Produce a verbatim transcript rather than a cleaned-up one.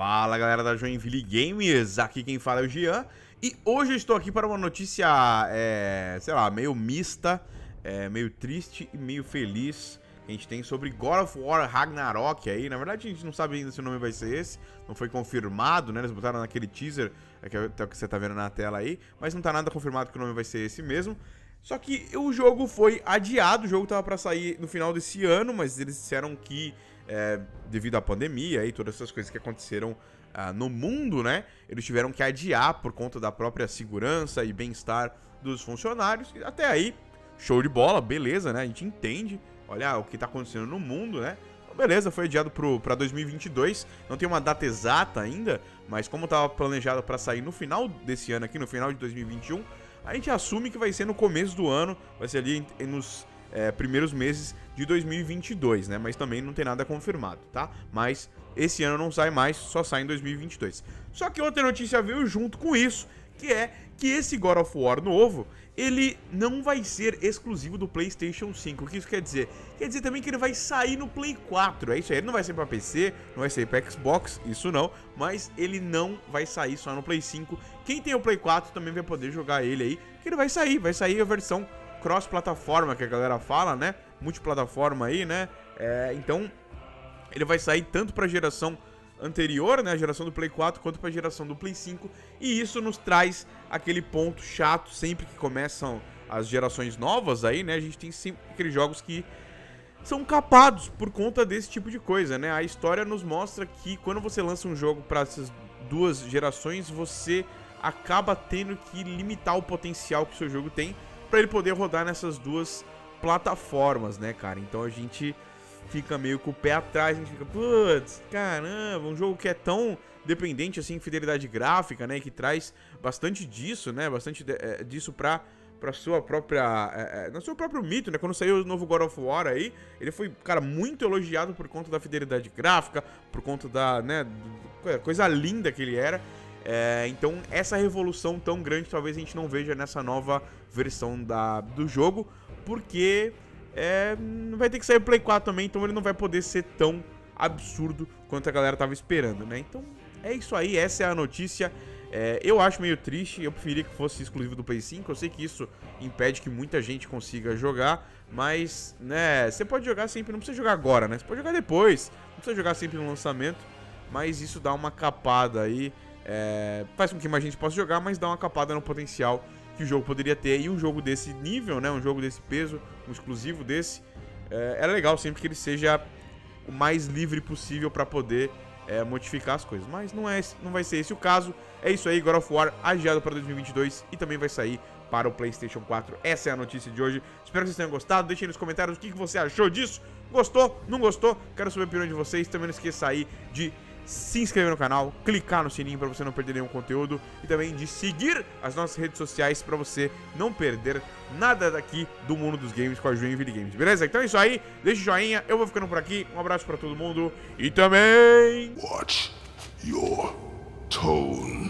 Fala galera da Joinville Games, aqui quem fala é o Jean. E hoje eu estou aqui para uma notícia, é, sei lá, meio mista, é, meio triste e meio feliz. Que a gente tem sobre God of War Ragnarok aí. Na verdade a gente não sabe ainda se o nome vai ser esse, não foi confirmado, né? Eles botaram naquele teaser, que é o que você tá vendo na tela aí, mas não tá nada confirmado que o nome vai ser esse mesmo. Só que o jogo foi adiado, o jogo tava pra sair no final desse ano, mas eles disseram que, é, devido à pandemia e todas essas coisas que aconteceram ah, no mundo, né, eles tiveram que adiar por conta da própria segurança e bem-estar dos funcionários. E até aí, show de bola, beleza, né, a gente entende, olha o que tá acontecendo no mundo, né. Então, beleza, foi adiado pro, pra dois mil e vinte e dois, não tem uma data exata ainda, mas como tava planejado pra sair no final desse ano aqui, no final de dois mil e vinte e um, a gente assume que vai ser no começo do ano, vai ser ali nos é, primeiros meses de dois mil e vinte e dois, né? Mas também não tem nada confirmado, tá? Mas esse ano não sai mais, só sai em dois mil e vinte e dois. Só que outra notícia veio junto com isso, que é que esse God of War novo, ele não vai ser exclusivo do PlayStation cinco. O que isso quer dizer? Quer dizer também que ele vai sair no Play quatro, é isso aí. Ele não vai sair pra P C, não vai sair pra Xbox, isso não, mas ele não vai sair só no Play cinco. Quem tem o Play quatro também vai poder jogar ele aí, que ele vai sair, vai sair a versão cross-plataforma que a galera fala, né? Multiplataforma aí, né? É, então, ele vai sair tanto pra geração anterior, né, a geração do Play quatro, quanto para a geração do Play cinco, e isso nos traz aquele ponto chato sempre que começam as gerações novas aí, né, a gente tem sempre aqueles jogos que são capados por conta desse tipo de coisa, né, a história nos mostra que quando você lança um jogo para essas duas gerações, você acaba tendo que limitar o potencial que o seu jogo tem para ele poder rodar nessas duas plataformas, né, cara, então a gente fica meio com o pé atrás, a gente fica, putz, caramba, um jogo que é tão dependente, assim, em fidelidade gráfica, né, que traz bastante disso, né, bastante de, é, disso pra, pra sua própria, é, é, no seu próprio mito, né, quando saiu o novo God of War aí, ele foi, cara, muito elogiado por conta da fidelidade gráfica, por conta da, né, do, coisa linda que ele era, é, então essa revolução tão grande talvez a gente não veja nessa nova versão da, do jogo, porque É, vai ter que sair o Play quatro também, então ele não vai poder ser tão absurdo quanto a galera tava esperando, né? Então é isso aí, essa é a notícia. É, eu acho meio triste, eu preferia que fosse exclusivo do Play cinco, eu sei que isso impede que muita gente consiga jogar, mas, né, você pode jogar sempre, não precisa jogar agora, né? Você pode jogar depois, não precisa jogar sempre no lançamento, mas isso dá uma capada aí, é, faz com que mais gente possa jogar, mas dá uma capada no potencial que o jogo poderia ter, e um jogo desse nível, né, um jogo desse peso, um exclusivo desse, é, é legal sempre que ele seja o mais livre possível para poder é, modificar as coisas, mas não, é, não vai ser esse o caso. É isso aí, God of War adiado para dois mil e vinte e dois e também vai sair para o PlayStation quatro. Essa é a notícia de hoje, espero que vocês tenham gostado, deixem nos comentários o que você achou disso, gostou, não gostou, quero saber a opinião de vocês, também não esqueça aí de se inscrever no canal, clicar no sininho para você não perder nenhum conteúdo e também de seguir as nossas redes sociais para você não perder nada daqui do mundo dos games com a Joinville Games, beleza? Então é isso aí, deixa o joinha, eu vou ficando por aqui, um abraço para todo mundo e também... Watch your tone.